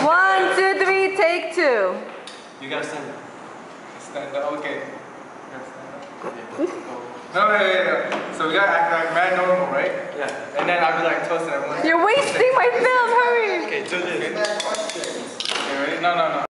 1, 2, 3, take 2. You gotta stand up. Stand up, okay. No, wait. So we gotta act like mad normal, right? Yeah. And then I'll be like toasting everyone. You're wasting my film, hurry! Okay, do this. Okay, ready? No.